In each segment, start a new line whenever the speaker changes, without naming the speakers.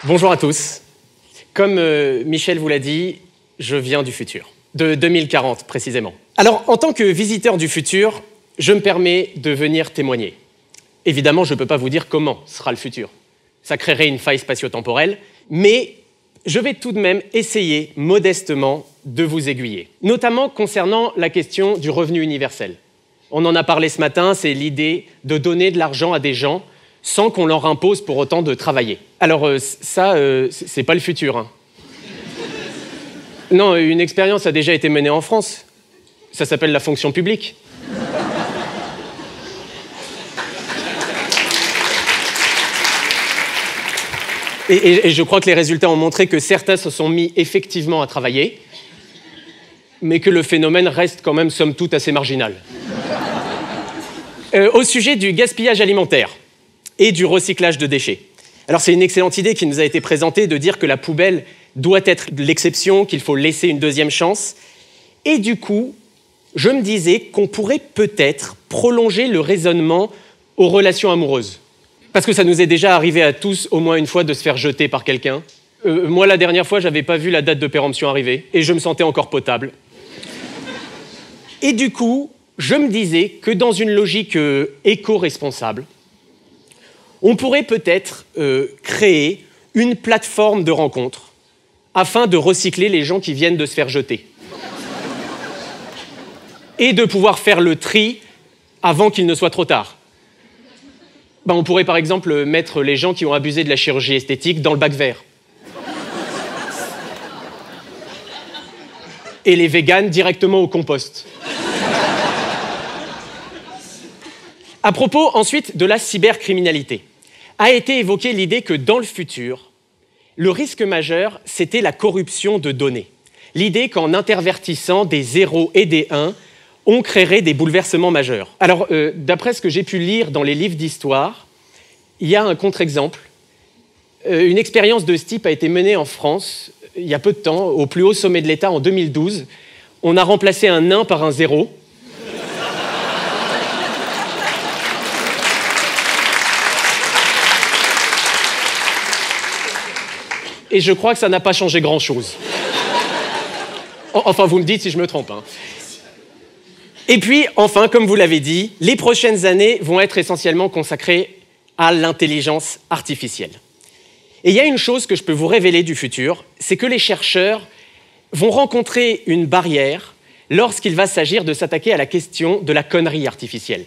Bonjour à tous. Comme Michel vous l'a dit, je viens du futur, de 2040 précisément. Alors, en tant que visiteur du futur, je me permets de venir témoigner. Évidemment, je ne peux pas vous dire comment sera le futur. Ça créerait une faille spatio-temporelle, mais je vais tout de même essayer modestement de vous aiguiller, notamment concernant la question du revenu universel. On en a parlé ce matin, c'est l'idée de donner de l'argent à des gens sans qu'on leur impose pour autant de travailler. Alors ça, c'est pas le futur. Hein. Non, une expérience a déjà été menée en France. Ça s'appelle la fonction publique. Et je crois que les résultats ont montré que certains se sont mis effectivement à travailler, mais que le phénomène reste quand même, somme toute, assez marginal. Au sujet du gaspillage alimentaire et du recyclage de déchets. Alors c'est une excellente idée qui nous a été présentée de dire que la poubelle doit être l'exception, qu'il faut laisser une deuxième chance. Et du coup, je me disais qu'on pourrait peut-être prolonger le raisonnement aux relations amoureuses. Parce que ça nous est déjà arrivé à tous au moins une fois de se faire jeter par quelqu'un. Moi, la dernière fois, j'avais pas vu la date de péremption arriver et je me sentais encore potable. Et du coup, je me disais que dans une logique éco-responsable, on pourrait peut-être créer une plateforme de rencontre afin de recycler les gens qui viennent de se faire jeter. Et de pouvoir faire le tri avant qu'il ne soit trop tard. On pourrait par exemple mettre les gens qui ont abusé de la chirurgie esthétique dans le bac vert. Et les véganes directement au compost. À propos ensuite de la cybercriminalité, a été évoquée l'idée que dans le futur, le risque majeur, c'était la corruption de données. L'idée qu'en intervertissant des 0 et des 1, on créerait des bouleversements majeurs. Alors, d'après ce que j'ai pu lire dans les livres d'histoire, il y a un contre-exemple. Une expérience de ce type a été menée en France, il y a peu de temps, au plus haut sommet de l'État en 2012. On a remplacé un 1 par un 0. Et je crois que ça n'a pas changé grand-chose. Enfin, vous me dites si je me trompe. Hein. Et puis, enfin, comme vous l'avez dit, les prochaines années vont être essentiellement consacrées à l'intelligence artificielle. Et il y a une chose que je peux vous révéler du futur, c'est que les chercheurs vont rencontrer une barrière lorsqu'il va s'agir de s'attaquer à la question de la connerie artificielle.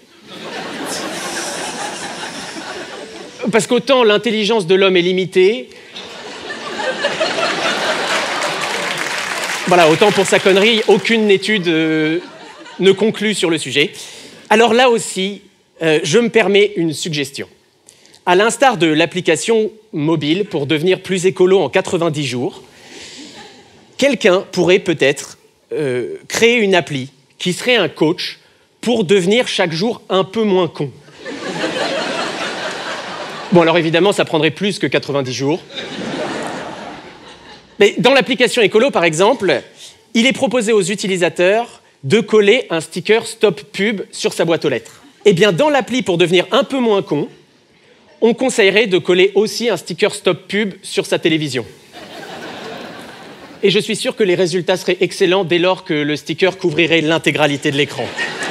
Parce qu'autant l'intelligence de l'homme est limitée, voilà, autant pour sa connerie, aucune étude ne conclut sur le sujet. Alors là aussi, je me permets une suggestion. À l'instar de l'application mobile pour devenir plus écolo en 90 jours, quelqu'un pourrait peut-être créer une appli qui serait un coach pour devenir chaque jour un peu moins con. Bon, alors évidemment, ça prendrait plus que 90 jours. Mais dans l'application écolo, par exemple, il est proposé aux utilisateurs de coller un sticker Stop Pub sur sa boîte aux lettres. Eh bien, dans l'appli pour devenir un peu moins con, on conseillerait de coller aussi un sticker Stop Pub sur sa télévision. Et je suis sûr que les résultats seraient excellents dès lors que le sticker couvrirait l'intégralité de l'écran.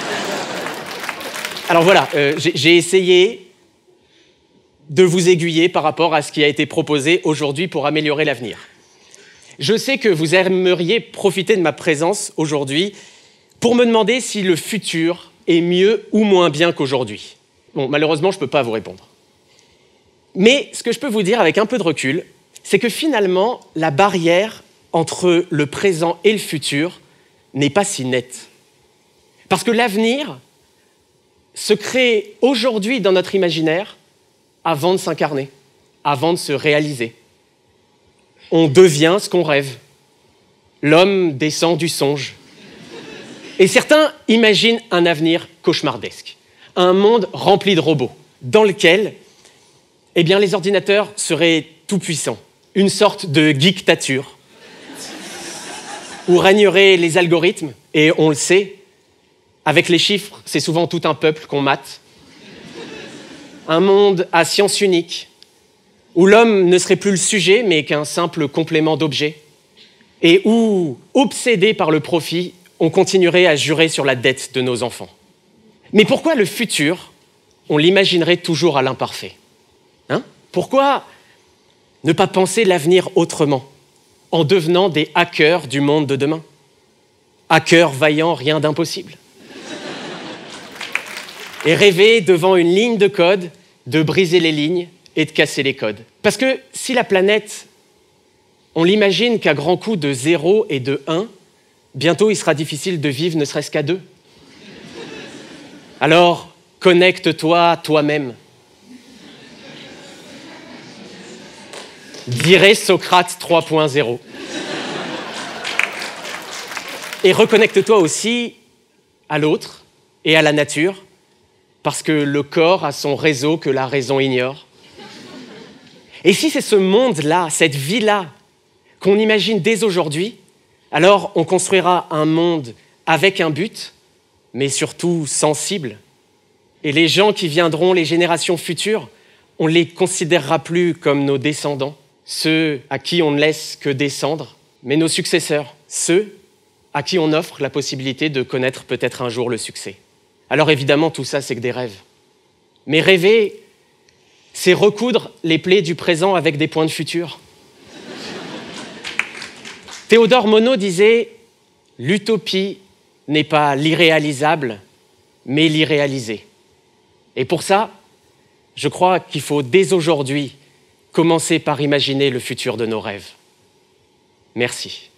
Alors voilà, j'ai essayé de vous aiguiller par rapport à ce qui a été proposé aujourd'hui pour améliorer l'avenir. Je sais que vous aimeriez profiter de ma présence aujourd'hui pour me demander si le futur est mieux ou moins bien qu'aujourd'hui. Bon, malheureusement, je ne peux pas vous répondre. Mais ce que je peux vous dire avec un peu de recul, c'est que finalement, la barrière entre le présent et le futur n'est pas si nette. Parce que l'avenir se crée aujourd'hui dans notre imaginaire avant de s'incarner, avant de se réaliser. On devient ce qu'on rêve. L'homme descend du songe. Et certains imaginent un avenir cauchemardesque, un monde rempli de robots, dans lequel les ordinateurs seraient tout-puissants, une sorte de geektature, où régneraient les algorithmes, et on le sait, avec les chiffres, c'est souvent tout un peuple qu'on mate. Un monde à science unique, où l'homme ne serait plus le sujet, mais qu'un simple complément d'objet, et où, obsédés par le profit, on continuerait à jurer sur la dette de nos enfants. Mais pourquoi le futur, on l'imaginerait toujours à l'imparfait? Pourquoi ne pas penser l'avenir autrement, en devenant des hackers du monde de demain? Hackers vaillants, rien d'impossible. Et rêver devant une ligne de code, de briser les lignes et de casser les codes. Parce que si la planète, on l'imagine qu'à grands coups de 0 et de 1, bientôt il sera difficile de vivre ne serait-ce qu'à 2. Alors, connecte-toi toi-même. Dirait Socrate 3.0. Et reconnecte-toi aussi à l'autre et à la nature, parce que le corps a son réseau que la raison ignore. Et si c'est ce monde-là, cette vie-là, qu'on imagine dès aujourd'hui, alors on construira un monde avec un but, mais surtout sensible. Et les gens qui viendront, les générations futures, on ne les considérera plus comme nos descendants, ceux à qui on ne laisse que descendre, mais nos successeurs, ceux à qui on offre la possibilité de connaître peut-être un jour le succès. Alors évidemment, tout ça, c'est que des rêves. Mais rêver, c'est recoudre les plaies du présent avec des points de futur. Théodore Monod disait « L'utopie n'est pas l'irréalisable, mais l'irréalisé. » Et pour ça, je crois qu'il faut dès aujourd'hui commencer par imaginer le futur de nos rêves. Merci.